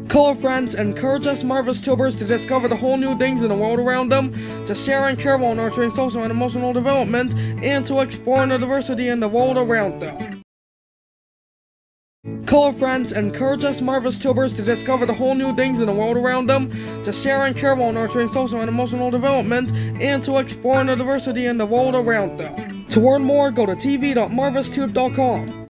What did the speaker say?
Colorfriends encourage us MarvelouzTubers to discover the whole new things in the world around them, to share and care while nurturing social and emotional development, and to explore the diversity in the world around them. Colorfriends encourage us MarvelouzTubers to discover the whole new things in the world around them, to share and care while nurturing social and emotional development, and to explore the diversity in the world around them. To learn more, go to tv.marvelouztube.com.